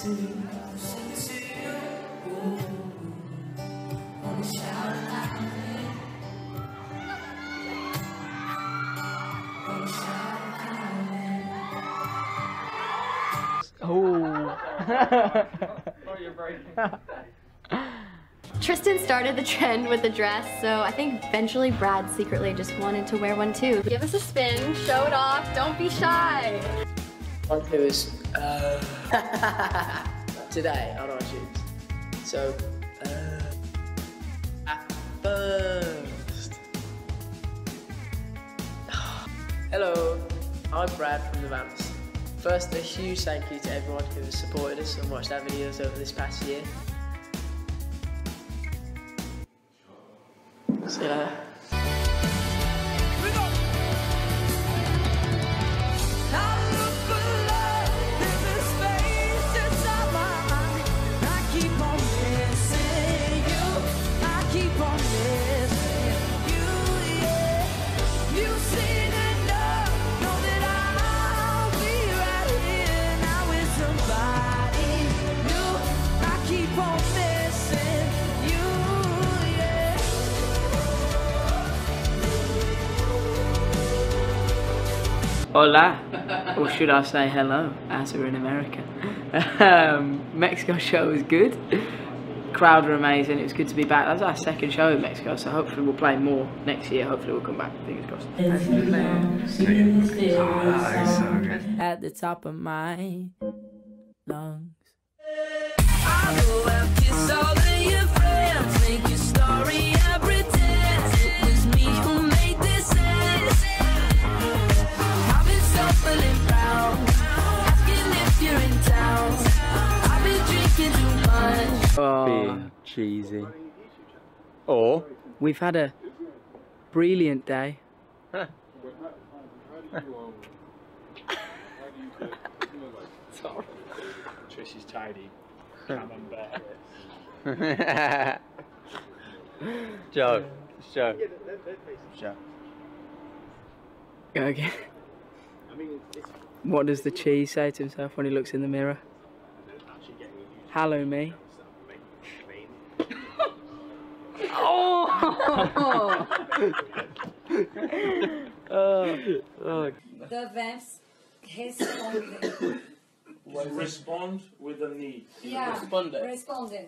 Oh. Tristan started the trend with the dress, so I think eventually Brad secretly just wanted to wear one too. Give us a spin, show it off, don't be shy. One who is today on iTunes. So at first. Hello, I'm Brad from the Vamps. First, a huge thank you to everyone who has supported us and watched our videos over this past year. See you later. Hola, or should I say hello, as we're in America. Mexico show was good. Crowd were amazing, it was good to be back. That was our second show in Mexico, so hopefully we'll play more next year. Hopefully we'll come back, fingers crossed. At the top of my lungs. I go and kiss all of your friends, make your story and pretend it was me who made this end. I've been stumbling round, asking if you're in town. I've been drinking too much. Being cheesy. Or we've had a brilliant day. sorry. Trish is tidy. Camembert. Joe. Joe. Joe. Go again. What does the cheese say to himself when he looks in the mirror? Hello, me. Oh! Oh. The Vamps responded. Respond with a need. Yeah, Responded. responded.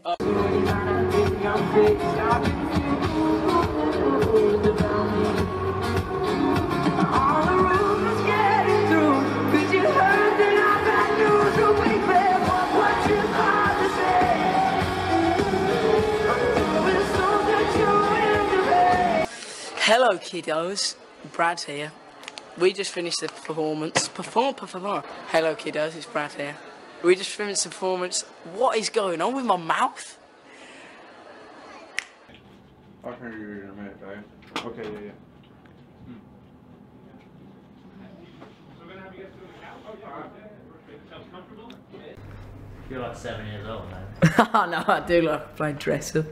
Hello, kiddos. Brad's here. We just finished the performance. Hello, kiddos. It's Brad here. We just finished the performance. What is going on with my mouth? I'll hear you in a minute, babe. Okay, yeah. You're like 7 years old now. Oh no, I do like playing dress up.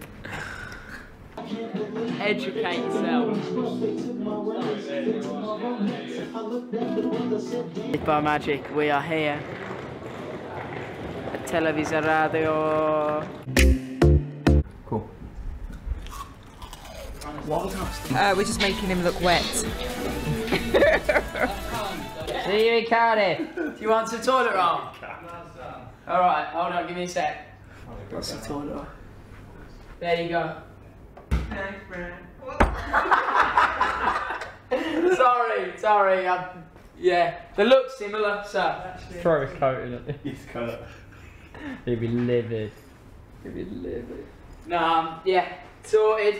Educate yourself. By magic, we are here at Televisa Radio. Cool. We're just making him look wet. See you in Cardiff. Do you want some toilet roll? Alright, hold on, give me a sec. What's the toilet roll? There you go. Thanks, Brad. sorry. Yeah, they look similar, so. Throw his coat in it. His coat. He'd be livid. Nah, yeah, sorted.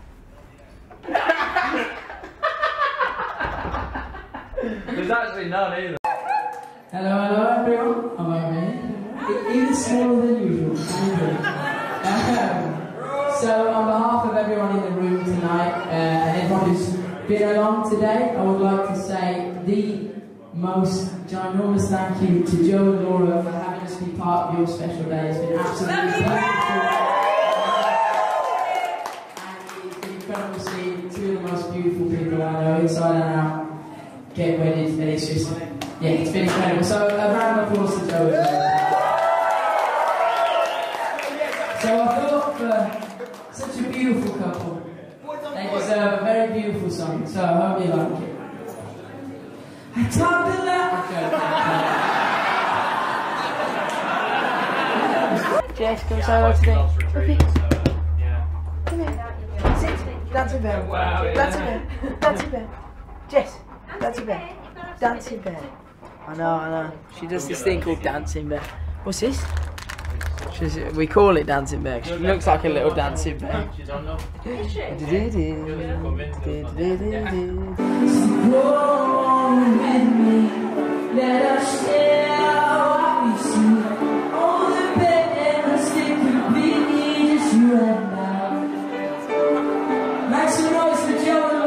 There's actually none either. Hello everyone. I'm over here. Even smaller than usual. So on behalf of everyone in the room tonight, and everyone who's been along today, I would like to say the most ginormous thank you to Joe and Laura for having us be part of your special day. It's been absolutely wonderful. And it's been incredible seeing two of the most beautiful people I know inside and out get wedded, and it's just, yeah, it's been incredible. So a round of applause to Joe as well. So I thought for such a beautiful couple, they deserve a very beautiful song, so I hope you like it. I talked a lot. Jess, come say hello to me. Come here. Sit. Dancing bear. Dancing bear. Dancing bear. Jess. Dancing bear. Dancing bear. I know. She does this thing called dancing bear. What's this? We call it dancing bear. She looks like a little dancing bear. Let us share what we see. All the best it could be just you and I. Make some noise for Joe and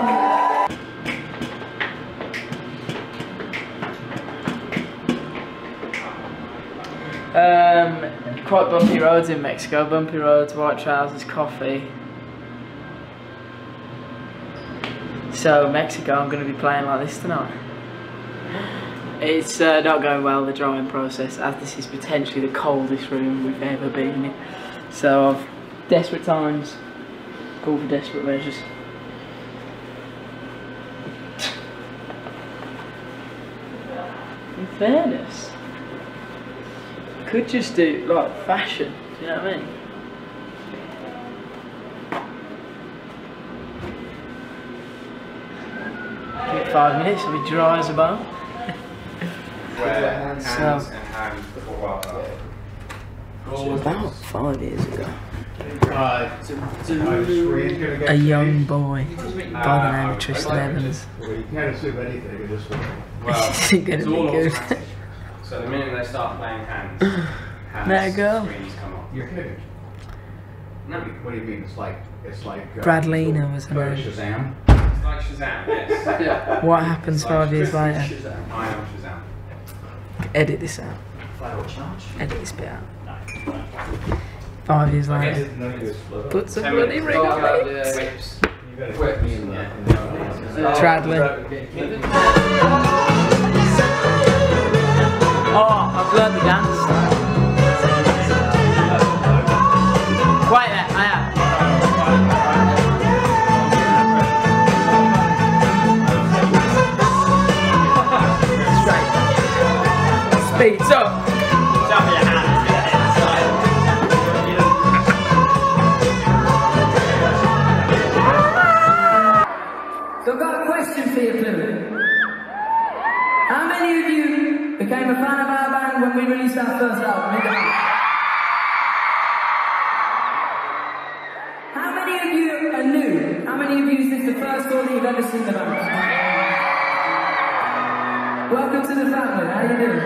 Laura. Quite bumpy roads in Mexico. Bumpy roads, white trousers, coffee. So Mexico, I'm going to be playing like this tonight. It's not going well, the drying process, as this is potentially the coldest room we've ever been in. So desperate times call for desperate measures. In fairness, could just do like fashion, do you know what I mean? Give it 5 minutes, it'll be dry as a bone. Hands So, and hands before about 5 years ago, a a young boy by the name of Tristan Evans. Well, you can't assume anything at this point. Is it gonna be good? So the minute they start playing hands, Let it go. screens come on. You're kidding. No, What do you mean? It's like Bradlina was her name. Shazam. it's like Shazam, yes. Yeah. What happens 5 years later? I am Shazam. Edit this out. Edit this bit out. 5 years later. Put some bloody ring on it. Tradley. Oh, I've learned the dance. Quite there, I am. Straight. Speeds up. So I've got a question for you, Plymouth. How many of you became a fan of our band when we released our first album? How many of you are new? How many of you is this the first tour that you've ever seen the band? Welcome to the family, how you doing?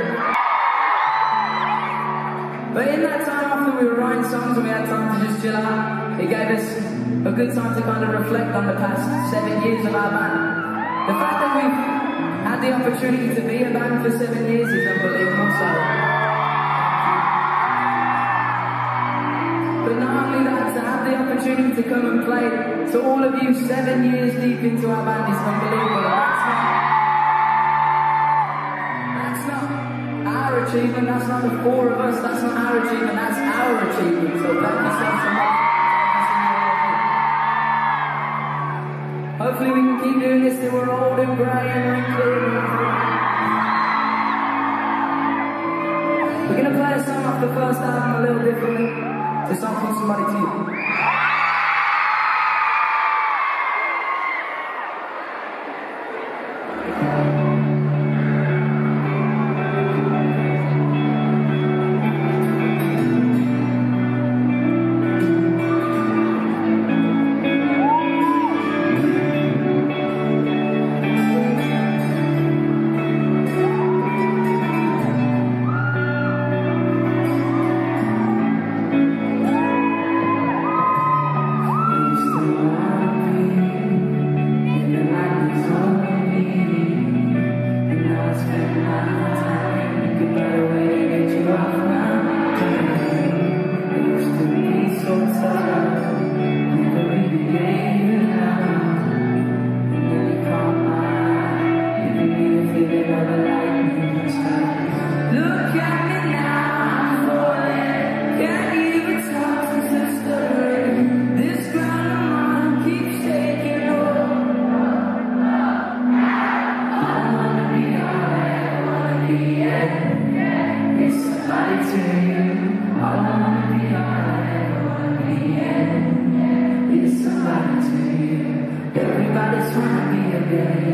But in that time after we were writing songs and we had time to just chill out, it gave us a good time to kind of reflect on the past 7 years of our band. The fact that we've had the opportunity to be a band for 7 years is unbelievable, so. But not only that, to have the opportunity to come and play to all of you 7 years deep into our band is unbelievable. That's not our achievement, that's not the 4 of us, that's not our achievement, that's our achievement. So thank you so much. Hopefully we can keep doing this till we're old and grey and wrinkly. We're going to play a song off the first album a little differently. It's a song called Somebody to You. Look at me now, boy. Can't even talk. to you. All I wanna be, all I ever wanna be, and be somebody to you. Everybody's trying to be a billionaire.